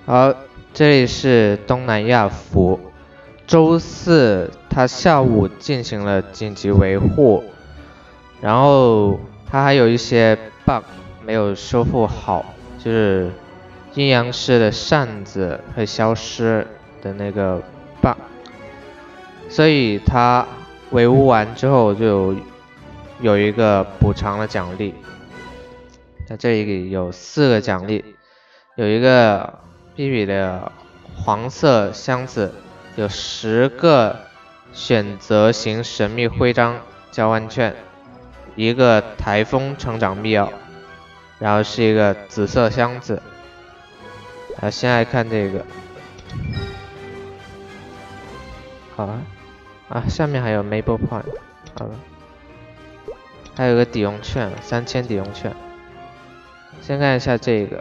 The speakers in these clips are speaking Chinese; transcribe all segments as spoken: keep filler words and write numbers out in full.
好，这里是东南亚服。周四他下午进行了紧急维护，然后他还有一些 bug 没有修复好，就是阴阳师的扇子会消失的那个 bug， 所以他维护完之后就有一个补偿的奖励。那这里有四个奖励，有一个 B B 的黄色箱子，有十个选择型神秘徽章交换券，一个台风成长密钥，然后是一个紫色箱子。啊，先来看这个，好了，啊，下面还有 Maple Point， 好了，还有个抵用券，三千抵用券。先看一下这个。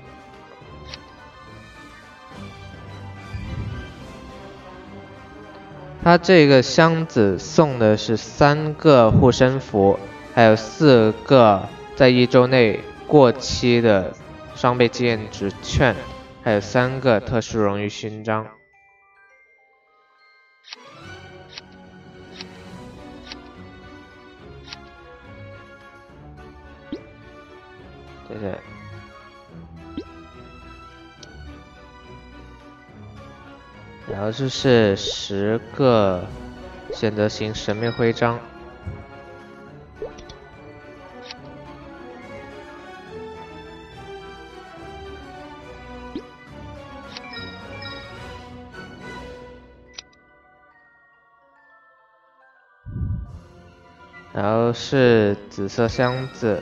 它这个箱子送的是三个护身符，还有四个在一周内过期的双倍纪念值券，还有三个特殊荣誉勋章。对对。然后这是十个选择型神秘徽章，然后是紫色箱子。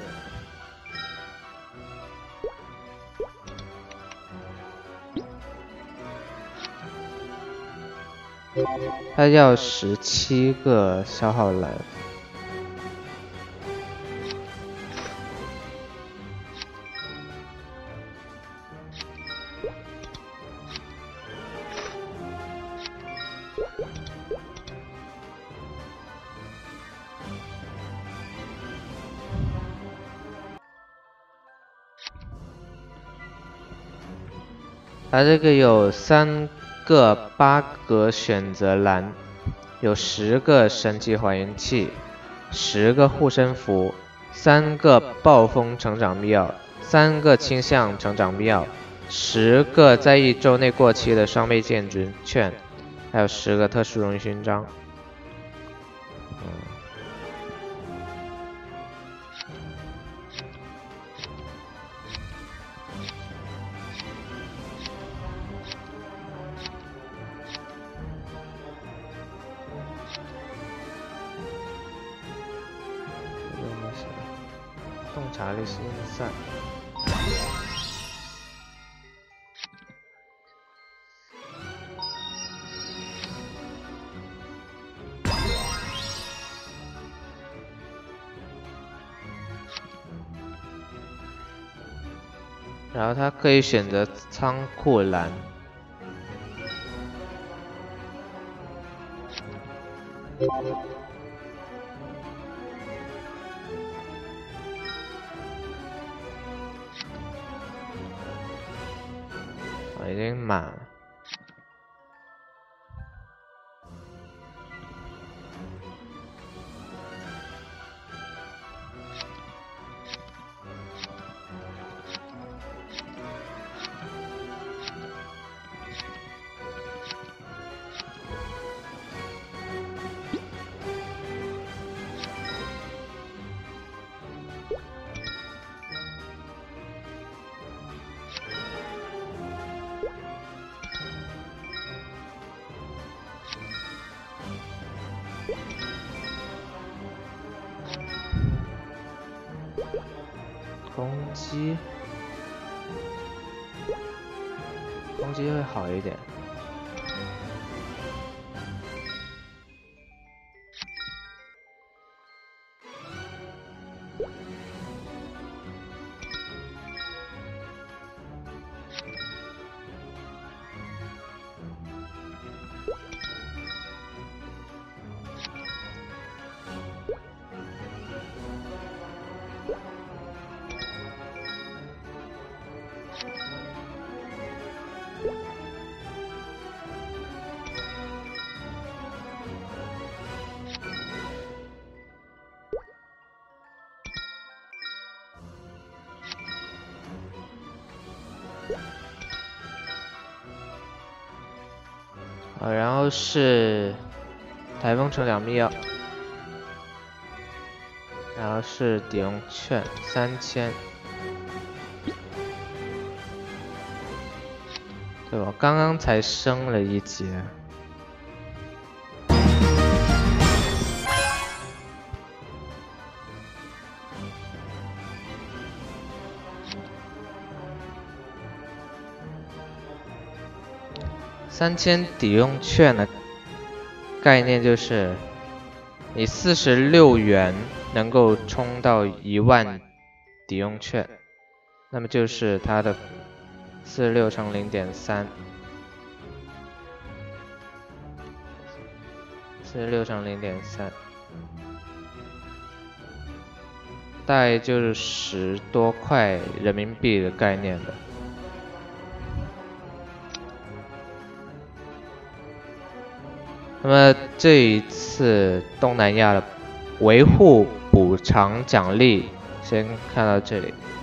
它要十七个消耗蓝，它这个有三个八格选择栏，有十个神奇还原器，十个护身符，三个暴风成长密钥，三个倾向成长密钥，十个在一周内过期的双倍剑值券，还有十个特殊荣誉勋章。嗯洞察力心散。然后它可以选择仓库栏。已经满了。攻击，攻击会好一点。 啊，然后是台风城两密钥，然后是抵用券三千。对，我刚刚才升了一级。三千抵用券的概念就是，你四十六元能够充到一万抵用券，那么就是它的四十六乘零点三，四十六乘零点三，大概就是十多块人民币的概念的。那么这一次东南亚的维护补偿奖励先看到这里。